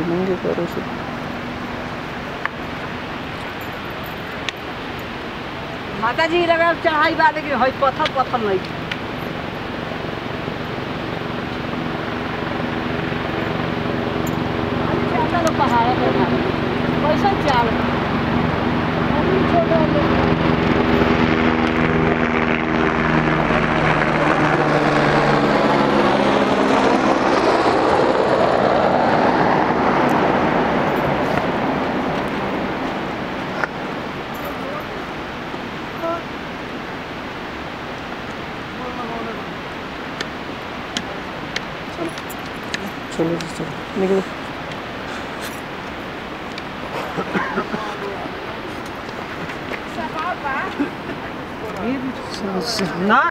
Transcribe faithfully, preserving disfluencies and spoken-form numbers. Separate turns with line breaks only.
नंगे पैरों से
माता जी लगा चढ़ाई बात कि हई पत्थर पत्थर नहीं अच्छा पहाड़ पे पैसा चाल
चलो चलो निकलो
ना